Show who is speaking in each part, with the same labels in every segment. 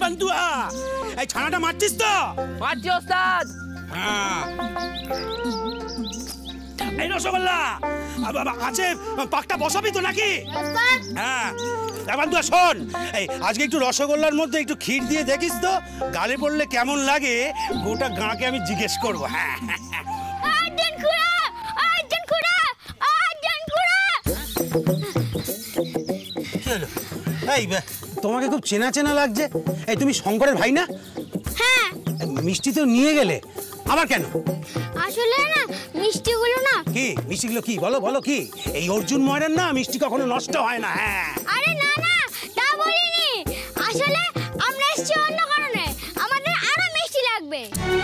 Speaker 1: পান্তুয়া, এই ছানাটা মারছিস তো?
Speaker 2: মারছি ওস্তাদ।
Speaker 1: এই রসগোল্লা আছে, পাকটা বসাবি তো নাকি? হ্যাঁ পান্তুয়া শোন, এই আজকে একটু রসগোল্লার মধ্যে একটু ক্ষীর দিয়ে দেখিস তো, গালে পড়লে কেমন লাগে গোটা গাঁকে আমি জিজ্ঞেস করবো। হ্যাঁ এই তোমাকে খুব চেনা চেনা লাগছে। এই তুমি শঙ্করের ভাই না?
Speaker 3: হ্যাঁ।
Speaker 1: মিষ্টি তো নিয়ে গেলে, আবার কেন?
Speaker 3: আসলে না মিষ্টিগুলো না।
Speaker 1: কি মিষ্টিগুলো? কি বলো বলো কি? এই অর্জুন ময়রার না মিষ্টি কখনো নষ্ট হয় না। হ্যাঁ
Speaker 3: আরে না না, তা বলিনি। আসলে আমরা এসেছি অন্য কারণে, আমাদের আরো মিষ্টি লাগবে।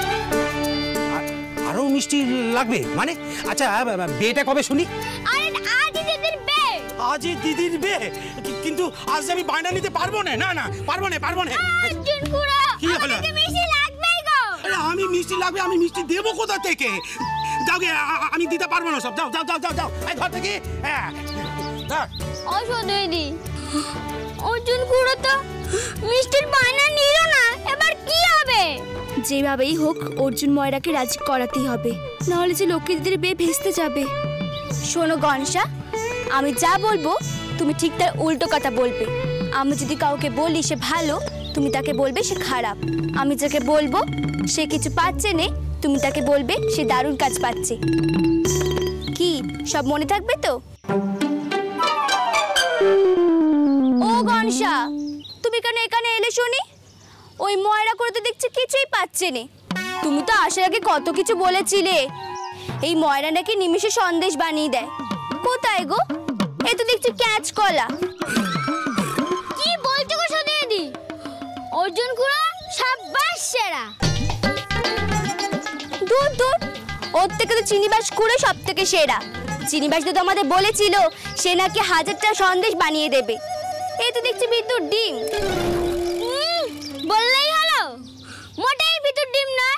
Speaker 1: আরো মিষ্টি লাগবে মানে? আচ্ছা বিয়েটা কবে শুনি?
Speaker 3: আরে আজই দিদির বিয়ে।
Speaker 1: আজই দিদির বিয়ে? কিন্তু আজ আমি বায়না নিতে পারবো না। না না পারবো না, পারবো না।
Speaker 3: অর্জুন খুড়ো,
Speaker 1: কি হলো?
Speaker 3: আমাদের মিষ্টি লাগবেই গো।
Speaker 1: আরে আমি মিষ্টি লাগবে, আমি মিষ্টি দেবো কোথা থেকে? যাও গে, আমি দিতে পারবো না সব। যাও যাও যাও যাও যাও, এই ঘর থেকে। হ্যাঁ
Speaker 3: অসো দিদি, অর্জুন খুড়ো তো মিষ্টির বায়না নিল না, এবার কি হবে?
Speaker 4: যেভাবেই হোক অর্জুন ময়রাকে রাজি করাতেই হবে, নাহলে যে লক্ষ্মী দিদির বিয়ে ভেস্তে যাবে। শোনো গণেশা, আমি যা বলবো তুমি ঠিক তার উল্টো কথা বলবে। আমি যদি কাউকে বলি সে ভালো, তুমি তাকে বলবে সে খারাপ। আমি যাকে বলবো সে কিছু পাচ্ছে না, তুমি তাকে বলবে সে দারুণ কাজ পাচ্ছে। কি সব মনে থাকবে তো? ও গণেশা, তুমি কেন এখানে এলে শুনি? ওই ময়রা করে তো দেখছি কিছুই পাচ্ছে না। তুমি তো আসার আগে কত কিছু বলেছিলে, এই ময়রা নাকি নিমিষে সন্দেশ বানিয়ে দেয়। কোথায় গো? এই তো দেখছি ক্যাচ কলা।
Speaker 3: কি বলছো গো দিদি? অর্জুন খুড়ো সাব্বাস সেরা।
Speaker 4: দূর দূর, ওর থেকে তো চিনিবাস খুঁড়ে সব থেকে সেরা। চিনিবাস তো আমাদের বলেছিল সে নাকি 1000টা সন্দেশ বানিয়ে দেবে। এই তো দেখছি বিদ্যুৎ ডিম।
Speaker 3: বললেই হলো, মোটেই বিদ্যুৎ ডিম না।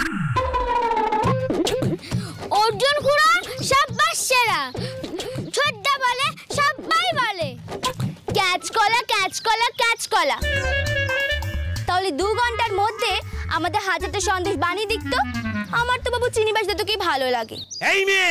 Speaker 3: অর্জুন খুড়ো সাব্বাস সেরা। ছোট্টা বলে সবাই বলে
Speaker 4: ক্যাচ কলা ক্যাচ কলা ক্যাচ কলা। তাহলে 2 ঘন্টার মধ্যে আমাদের 1000টা সন্দেশ বানিয়ে দিত। আমার তো বাবু চিনিবাস তোকেই ভালো লাগে।
Speaker 1: এই মেয়ে,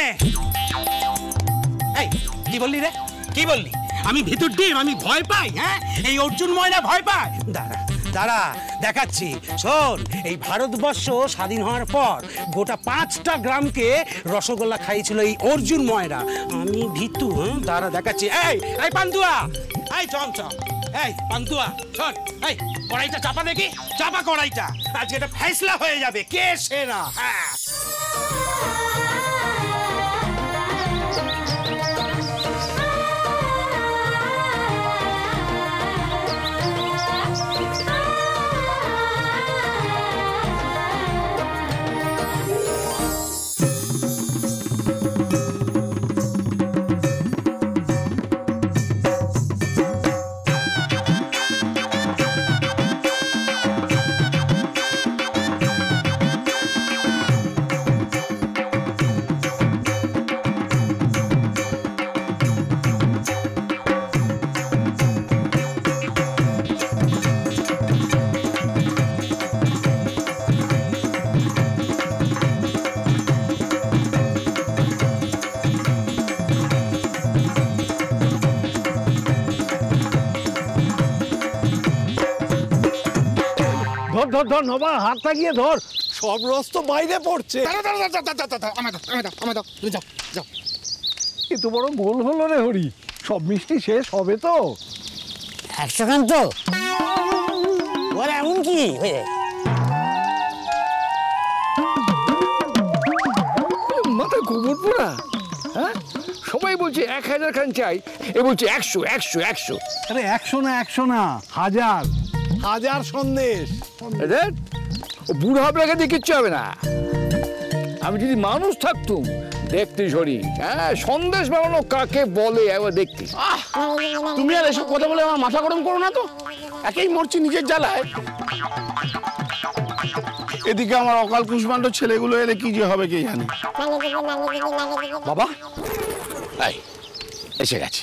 Speaker 1: এই কি বললি রে? কি বললি? আমি ভিতর ডিম, আমি ভয় পাই? হ্যাঁ, এই অর্জুন ময়রা ভয় পায়? দাঁড়া দাঁড়া দেখাচ্ছি। শোন, এই ভারতবর্ষ স্বাধীন হওয়ার পর গোটা 5টা গ্রামকে রসগোল্লা খাইয়েছিল এই অর্জুন ময়রা। আমি ভিতু। দাঁড়া দেখাচ্ছি। এই এই পান্তুয়া, এই চল চল। এই পান্তুয়া শোন, এই কড়াইটা চাপা দেখি, চাপা কড়াইটা। আজকে এটা ফেসলা হয়ে যাবে কে সেরা। হ্যাঁ
Speaker 5: ধর ধর নবা, হাতটা গিয়ে ধর, সব রস তো বাইরে পড়ছে। এ তো বড় গোল হলো রে হরি, সব মিষ্টি শেষ হবে তো?
Speaker 6: 100 গ্রাম তো ওরা এমন কি হয়ে
Speaker 5: মাথায় গোবর পোড়া। হ্যাঁ, সবাই বলছে 1000 খান চাই, এ বলছে 100 100 100। আরে 100 না 100 না, 1000 সন্দেশ। বুড়ো আপনাকে দিয়ে কিচ্ছু হবে না। আমি যদি মানুষ থাকতুম দেখতিস হরি, হ্যাঁ সন্দেশ বানানো কাকে বলে একবার দেখতিস।
Speaker 6: তুমি আর এসব কথা বলে আমার মাথা গরম করো না তো, একেই মরছি নিজের জ্বালায়। এদিকে আমার অকাল কুষ্মাণ্ড ছেলেগুলো এলে কি যে হবে কে জানে।
Speaker 5: বাবা
Speaker 6: এই এসে গেছে।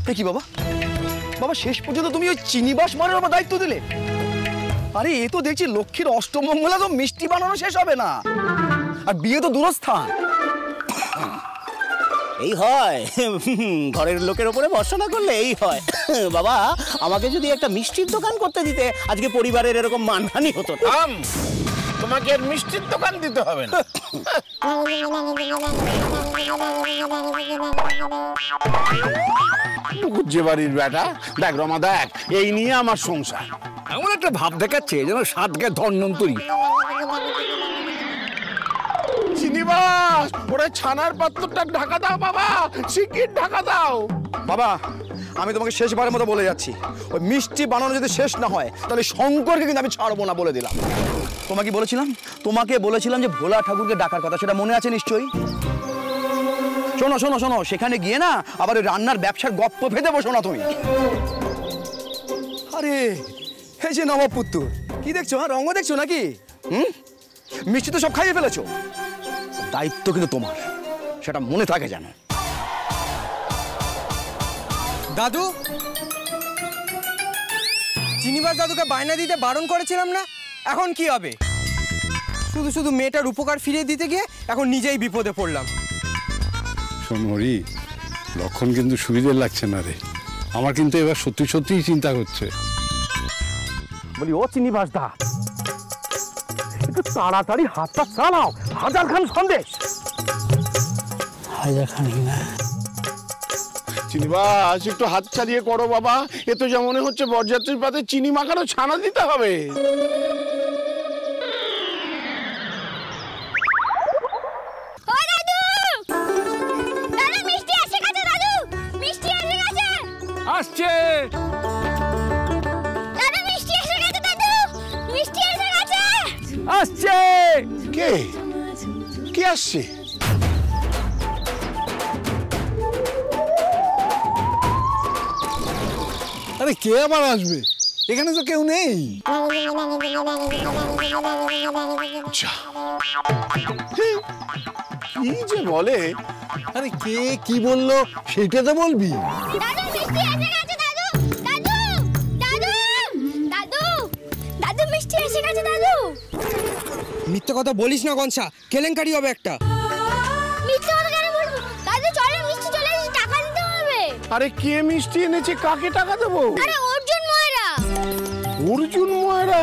Speaker 2: কি বাবা, বাবা শেষ পর্যন্ত তুমি ওই চিনিবাস মারার আমার দায়িত্ব দিলে? আরে এ তো দেখছি লক্ষ্মীর অষ্টমঙ্গলা তো মিষ্টি বানানো শেষ হবে না, আর বিয়ে তো দূরস্থান।
Speaker 6: এই হয়, ঘরের লোকের উপরে ভরসা না করলে এই হয়। বাবা, আমাকে যদি একটা মিষ্টির দোকান করতে দিতে আজকে পরিবারের এরকম মানহানি হতো না।
Speaker 5: তোমাকে আর মিষ্টির দোকান দিতে হবে না। যে বাড়ির বেটা, দেখ রমা দেখ, এই নিয়ে আমার সংসার। এমন একটা ভাব দেখাচ্ছে যেন সাত গায়ে ধন্বন্তরী। চিনিবাস, ওরা ছানার পাত্রটা ঢাকা দাও বাবা, শিগগির ঢাকা দাও।
Speaker 2: বাবা, আমি তোমাকে শেষবারের মতো বলে যাচ্ছি, ওই মিষ্টি বানানো যদি শেষ না হয় তাহলে শঙ্করকে কিন্তু আমি ছাড়বো না বলে দিলাম। তোমাকে বলেছিলাম যে ভোলা ঠাকুরকে ডাকার কথা, সেটা মনে আছে নিশ্চয়ই? শোনো শোনো শোনো, সেখানে গিয়ে না আবার ওই রান্নার ব্যবসার গপ্প ফেঁদে বসো না তুমি। আরে এই যে নবাব পুত্র, কি দেখছো? রঙ দেখছো নাকি? মিষ্টি তো সব খাইয়ে ফেলেছো, দায়িত্ব কিন্তু তোমার, সেটা মনে থাকে যেন।
Speaker 7: দাদু, চিনিবাস দাদুকে বায়না দিতে বারণ করেছিলাম না, এখন কি হবে? শুধু শুধু মেয়েটার উপকার ফিরিয়ে দিতে গিয়ে এখন নিজেই বিপদে পড়লাম।
Speaker 8: শোন হরি, লক্ষণ কিন্তু সুবিধে লাগছে না রে। আমার কিন্তু এবার সত্যি সত্যিই চিন্তা হচ্ছে।
Speaker 1: বলি ও চিনিবাস দা, একটু তাড়াতাড়ি হাতটা চালাও, হাজার খান সন্দেশ। হাজার খান না
Speaker 5: চিনিবাস, একটু হাত চালিয়ে করো বাবা, এ তো যেমন মনে হচ্ছে বরযাত্রীর পাতে চিনি মাখানো ছানা দিতে হবে।
Speaker 8: আসছে আসছে।
Speaker 5: কে কে আসছে?
Speaker 8: আরে কে আবার আসবে? এখানে তো কেউ নেই।
Speaker 5: কি যে বলে!
Speaker 8: আরে কে কি বললো সেটা তো বলবি।
Speaker 7: মিথ্যে কথা বলিস না গনসা, কেলেঙ্কারি হবে একটা।
Speaker 5: আরে কে মিষ্টি এনেছে, কাকে টাকা দেবো?
Speaker 3: অর্জুন ময়রা।
Speaker 5: অর্জুন ময়রা?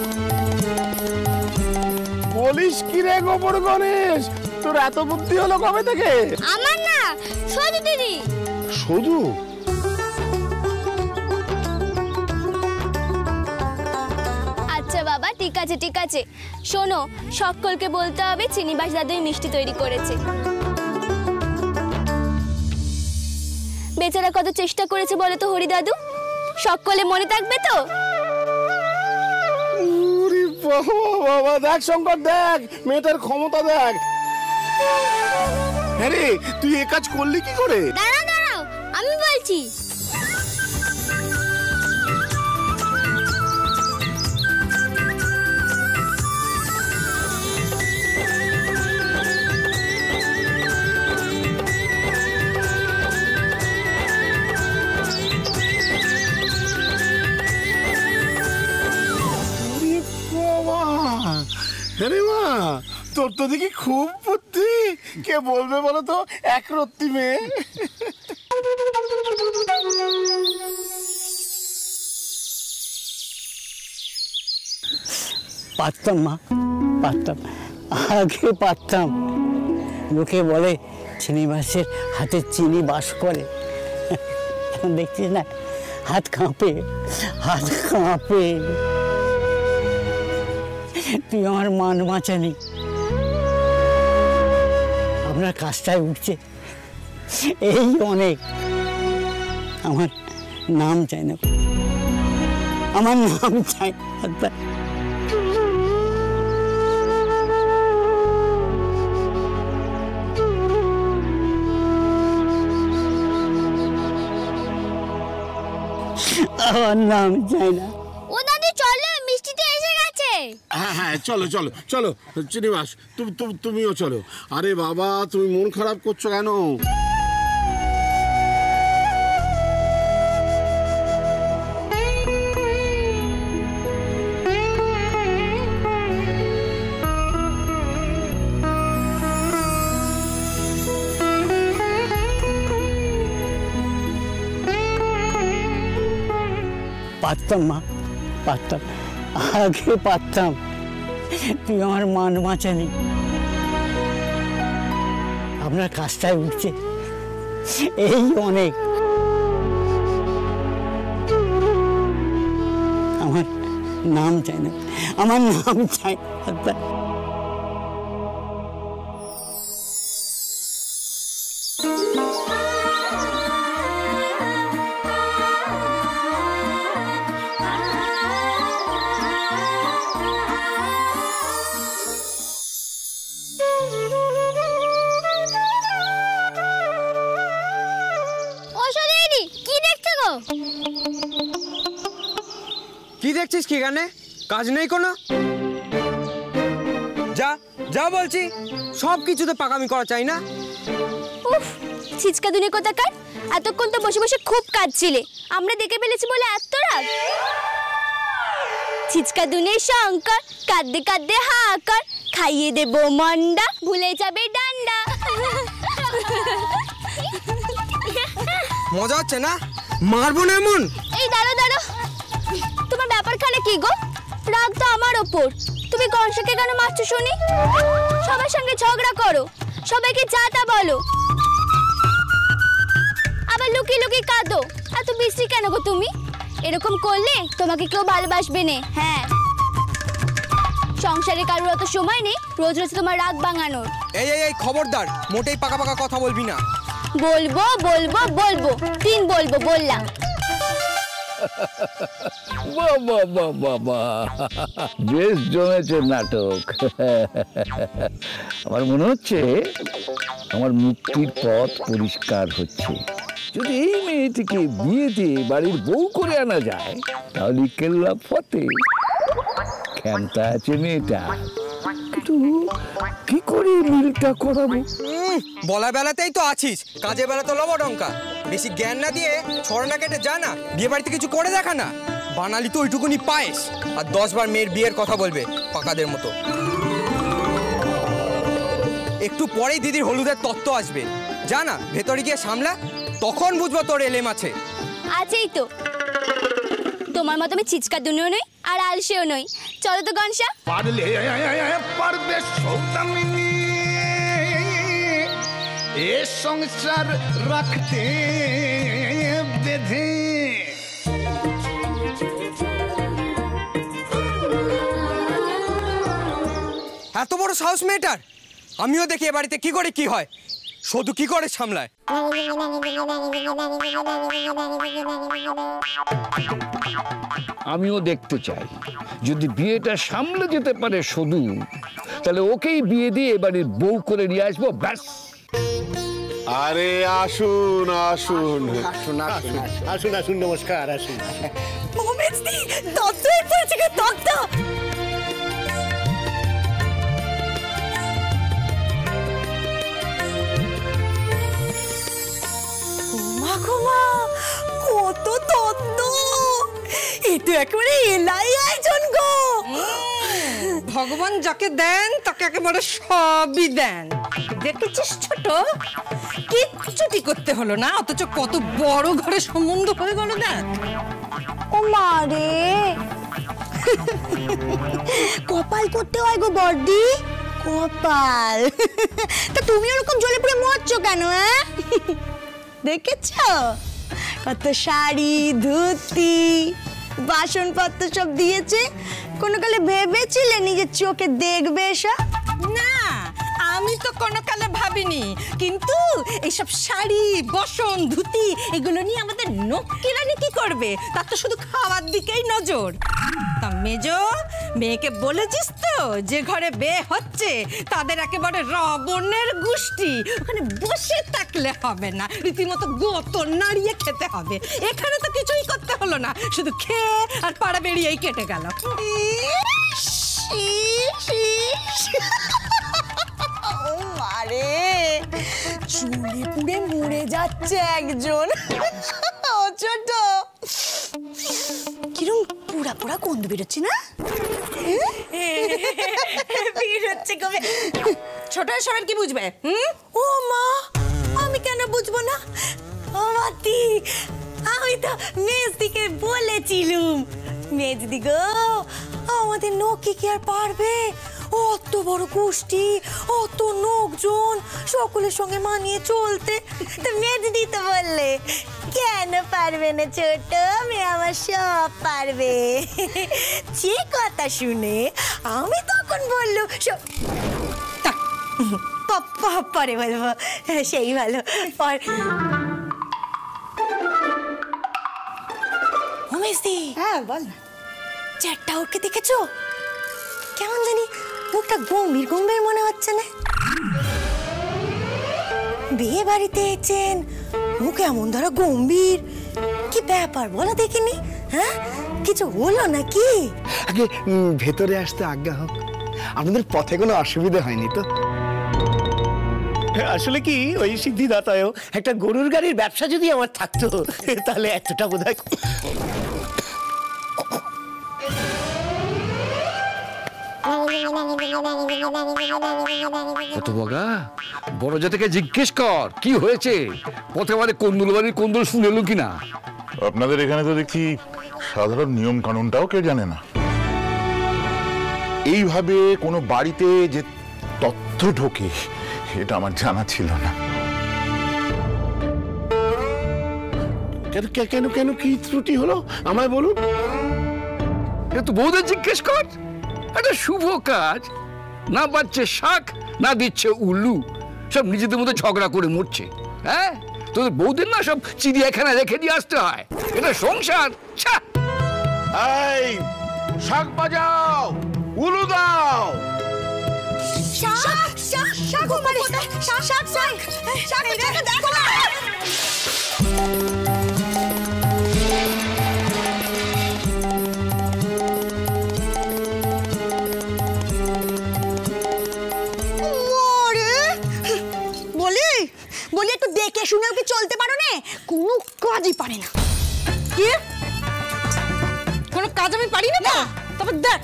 Speaker 5: বলিস কি রে গোবর গণেশ, তোর এত বুদ্ধি হলো কবে থেকে?
Speaker 3: আমার না, সজু দিদি।
Speaker 5: শুধু
Speaker 4: আচ্ছা বাবা, ঠিক আছে ঠিক আছে। শোনো, সকলকে বলতে হবে চিনিবাস দাদু মিষ্টি তৈরি করেছে। বেচারা কত চেষ্টা করেছে বলে তো হরি দাদু, সকলে মনে থাকবে তো?
Speaker 5: বাবা দেখ শঙ্কর, দেখ মেয়েটার ক্ষমতা দেখ। হ্যাঁ রে, তুই এ কাজ করলি কি করে?
Speaker 3: দাঁড়াও দাঁড়াও, আমি বলছি।
Speaker 5: আরে মা, তোর তো দেখি খুব বুদ্ধি। কে বলবে বলো তো, এক রত্তি মেয়ে।
Speaker 1: পারতাম মা, পারতাম, আগে পারতাম। লোকে বলে চিনিবাসের হাতে চিনি বাস করে, এখন দেখছিস না হাত কাঁপে, হাত কাঁপে। তুই আমার মান বাঁচালি, আপনার কাজটায় উঠছে, এই অনেক। আমার নাম চাই না, আমার নাম চাই না। আমার নাম চাই না।
Speaker 3: ও দাদু চলো, মিষ্টিতে এসে গেছে।
Speaker 5: হ্যাঁ হ্যাঁ, চলো চলো চলো চিনিবাস, তুমিও চলো। আরে বাবা, তুমি মন খারাপ করছো কেন?
Speaker 9: পারতাম মা, পারতাম, আগে পারতাম। তুই আমার মান বাঁচালি। আপনার কাজটায় উঠছে, এই অনেক। আমার নাম চাই না, আমার নাম চাই না।
Speaker 7: কি দেখছিস কি গানে? কাজ নেই কোনো? যা যা বলছি, সব কিছুতে পাকামি করা চাই না।
Speaker 4: উফ, ছিচকা দুনে কোথাকার, এতক্ষণ তো বসে বসে খুব কাঁদছিলে, আমরা দেখে ফেলেছি বলে এত রাগ। ছিচকা দুনে শঙ্কর, কাঁদতে কাঁদতে হাকর, খাইয়ে দেব মন্ডা, ভুলে যাবে ডান্ডা।
Speaker 7: মজা হচ্ছে না? মারবো না এমন?
Speaker 4: এই দাঁড়ো দাঁড়ো, তোমার ব্যাপারখানে কি গো? রাগ তো আমার ওপর, তুমি গণেশকে কেন মারছো শুনি? সবার সঙ্গে ঝগড়া করো, সবাইকে যা তা বলো, আবার লুকিয়ে লুকিয়ে কাঁদো। এত বিশ্রী কেন গো তুমি? এরকম করলে তোমাকে কেউ ভালোবাসবে না। হ্যাঁ, সংসারে কারোর অত সময় নেই রোজ রোজ তোমার রাগ ভাঙানোর।
Speaker 7: এই এই এই খবরদার, মোটেই পাকা পাকা কথা বলবি না।
Speaker 4: বলবো বলবো বলবো, তিন বলবো বললাম।
Speaker 5: বাবা বাবা বাবা, বেশ জমেছে নাটক। আমার মনে হচ্ছে আমার মুক্তির পথ পরিষ্কার হচ্ছে। যদি এই মেয়েটিকে বিয়ে দিয়ে বাড়ির বউ করে আনা যায় তাহলে কেল্লা ফতে। ক্ষমতা আছে মেয়েটা, কিন্তু কি করে মিলটা করাবো?
Speaker 7: বলা বেলাতেই তো আছিস, কাজে বেলা তো লবডঙ্কা। বেশি জ্ঞান না দিয়ে ছড়না কেটে যা না, বিয়ে বাড়িতে কিছু করে দেখা না। বানালি তো ওইটুকুনি পায়েস, আর 10 বার মেয়ের বিয়ের কথা বলবে পাকাদের মতো। একটু পরেই দিদির হলুদের তত্ত্ব আসবে, যা না ভেতরে গিয়ে সামলা, তখন বুঝবো তোর এলেম আছে।
Speaker 4: আছেই তো, তোমার মতো আমি ছিচকা দুনিও নই আর আলসেও নই। চলো তো গনসা।
Speaker 5: পারলে পারবে সৌদামিনী এ সংসার রাখতে বেঁধে।
Speaker 7: এত বড় সাহস মেয়েটার! আমিও দেখি এ বাড়িতে কি করে কি হয়, শুধু কি করে সামলায়।
Speaker 5: আমিও দেখতে চাই, যদি বিয়েটা সামলে যেতে পারে শুধু, তাহলে ওকেই বিয়ে দিয়ে এবারে বউ করে নিয়ে আসবো, ব্যাস।
Speaker 10: আরে আসুন আসুন
Speaker 6: আসুন আসুন আসুন আসুন, নমস্কার, আসুন।
Speaker 11: কত তত্ত্ব! এ তো একেবারে এলাই আয়োজন গো। ভগবান যাকে দেন তাকে একেবারে সবই দেন। দেখেছিস ছোট, কিচ্ছুটি করতে হলো না, অথচ কত বড় ঘরে সম্বন্ধ হয়ে গেল না।
Speaker 4: ও মা রে, কপাল করতে হয় গো বর্দি, কপাল। তা তুমি ওরকম জ্বলে পুড়ে মরছো কেন? দেখেছো কত শাড়ি, ধুতি, বাসনপত্র সব দিয়েছে। কোনো কালে ভেবেছিলে নিজের চোখে দেখবে এসব?
Speaker 11: না, আমি তো কোনো কালে ভাবিনি, কিন্তু এইসব শাড়ি, বসন, ধুতি এগুলো নিয়ে আমাদের নক্কিরানি কি করবে? তার তো শুধু খাওয়ার দিকেই নজর। তা মেজো, মেয়েকে বলেছিস তো যে ঘরে বিয়ে হচ্ছে তাদের একেবারে রাবণের গোষ্ঠী, ওখানে বসে থাকলে হবে না, রীতিমতো গোতর নাড়িয়ে খেতে হবে। এখানে তো কিছুই করতে হলো না, শুধু খেয়ে আর পাড়া বেরিয়েই কেটে গেল।
Speaker 4: আরে চুলে পুড়ে মরে যাচ্ছে একজন। ও ছোট, কিরম পুরা পুরা গন্ধ বেরোচ্ছে না?
Speaker 11: বেরোচ্ছে কবে? ছোট সবার কি বুঝবে?
Speaker 4: ও মা, আমি কেন বুঝবো না? মাতি
Speaker 11: আমি তো মেজদিকে বলেছিলুম, মেজদি গো আমাদের নকি কি আর পারবে অত বড় গোষ্ঠী, অত লোকজন, সকলের সঙ্গে মানিয়ে চলতে? তো মেজদি তো বললে কেন পারবে না ছোট মেয়ে, আমার সব পারবে। যে কথা শুনে আমি তখন বললুম পরে বলবো, সেই ভালো। হ্যাঁ বল। চ্যাটটা ওকে দেখেছো? কেমন জানি মুখটা গম্ভীর গম্ভীর মনে হচ্ছে না? বিয়ে বাড়িতে এসেছেন, মুখে এমন ধরা গম্ভীর, কি ব্যাপার বলো দেখিনি? হ্যাঁ কিছু হলো নাকি?
Speaker 2: আগে ভেতরে আসতে আজ্ঞা হোক, আপনাদের পথে কোনো অসুবিধা হয়নি তো?
Speaker 6: আসলে কি ওই সিদ্ধিদাতায়ও একটা গরুর গাড়ির ব্যবসা যদি আমার থাকতো তাহলে এতটা বোধহয়।
Speaker 5: কত বগা বড় জাতিকে জিজ্ঞেস কর কি হয়েছে, পথে আমাদের কন্দুল বাড়ির কন্দুল শুনে এলো কিনা।
Speaker 10: আপনাদের এখানে তো দেখছি সাধারণ নিয়ম কানুনটাও কেউ জানে না। এইভাবে কোনো বাড়িতে যে তথ্য ঢোকে এটা আমার জানা ছিল না।
Speaker 5: কেন কেন কি ত্রুটি হলো আমায় বলুন। তুই বৌদের জিজ্ঞেস কর, একটা শুভ কাজ না পাচ্ছে শাক না দিচ্ছে উল্লু, সব নিজেদের মধ্যে ঝগড়া করে মরছে। হ্যাঁ তোদের বৌদের না সব চিড়িয়াখানা রেখে দিয়ে আসতে হয়, এটা সংসার।
Speaker 10: এই শাক বাজাও, উলু দাও।
Speaker 11: বলি একটু দেখে শুনেও কি চলতে পারো না? কোনো কাজই পারে না। কি কোনো কাজ আমি পারি না? তবে দেখ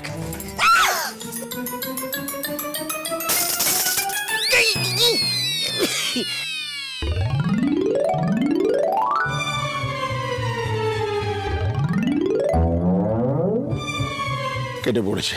Speaker 10: কেটে পড়েছে।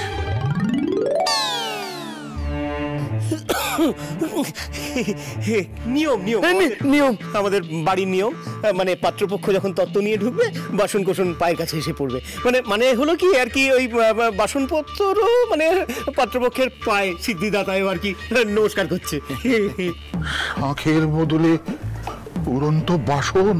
Speaker 6: নিয়ম নিয়ম নিয়ম আমাদের বাড়ির নিয়ম, মানে পাত্রপক্ষ যখন তত্ত্ব নিয়ে ঢুকবে বাসন কোসন পায়ের কাছে এসে পড়বে, মানে হলো কি আর কি ওই বাসনপত্রও মানে পাত্রপক্ষের পায়ে সিদ্ধিদাতায় আর কি নমস্কার করছে।
Speaker 10: শাঁখের বদলে উড়ন্ত বাসন।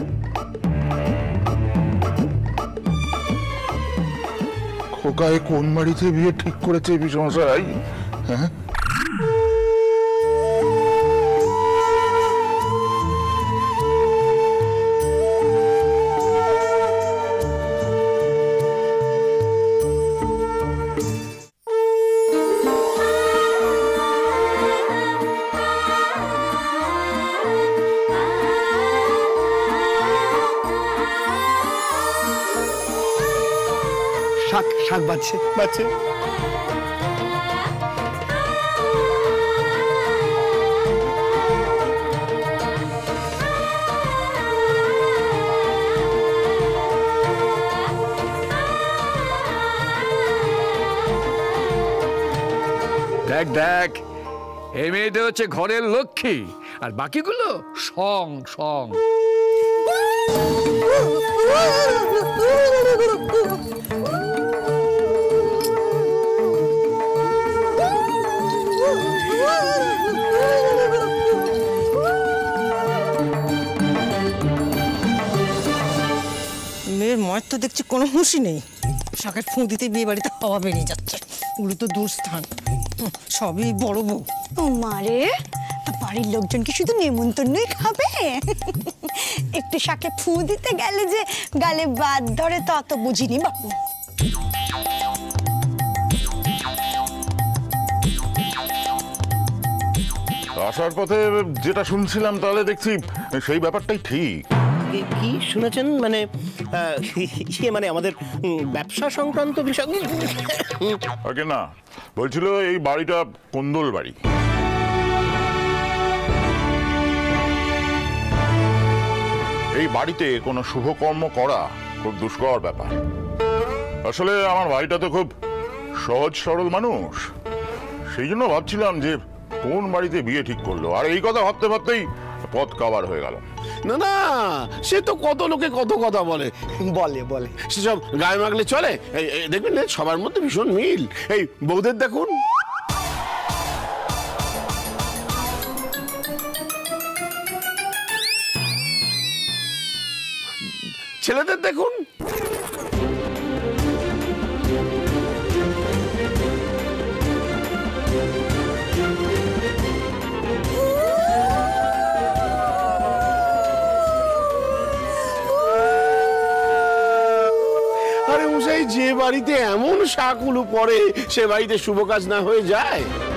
Speaker 10: খোকায় কোন বাড়িতে বিয়ে ঠিক করেছে বিশ্বমশাই? হ্যাঁ
Speaker 2: শাক বাজছে।
Speaker 5: দেখ দেখ এই মেয়েটা হচ্ছে ঘরের লক্ষ্মী, আর বাকিগুলো সং সং।
Speaker 11: মেয়ের ময়ের তো দেখছি কোনো হুঁশি নেই। শাকের ফুঁ দিতে বিয়ে বাড়িতে হাওয়া বেরিয়ে যাচ্ছে, ওগুলো তো দূরস্থান, সবই বড় বউ। ও মারে, বাড়ির লোকজন কি শুধু নেমন্তন্নই খাবে? একটু শাকে ফুঁ দিতে গেলে যে গালে বাদ ধরে তো অত বুঝিনি বাপু।
Speaker 10: আসার পথে যেটা শুনছিলাম তাহলে দেখছি সেই ব্যাপারটাই ঠিক।
Speaker 6: কি শুনেছেন? মানে মানে আমাদের ব্যবসা সংক্রান্ত বিষয়।
Speaker 10: আগে না বলছিল এই বাড়িটা কোন্দল বাড়ি। এই এই বাড়িতে কোনো শুভকর্ম করা খুব দুষ্কর ব্যাপার। আসলে আমার ভাইটা তো খুব সহজ সরল মানুষ, সেই জন্য ভাবছিলাম যে কোন বাড়িতে বিয়ে ঠিক করলো, আর এই কথা ভাবতে ভাবতেই পথ কাবার হয়ে গেল।
Speaker 5: না না, সে তো কত লোকে কত কথা বলে
Speaker 2: বলে বলে
Speaker 5: সেসব গায়ে মাগলে চলে। দেখবেন না, সবার মধ্যে ভীষণ মিল। এই বউদের দেখুন, ছেলেদের দেখুন, আরে মশাই, যে বাড়িতে এমন শাকুলু পড়ে সে বাড়িতে শুভ কাজ না হয়ে যায়?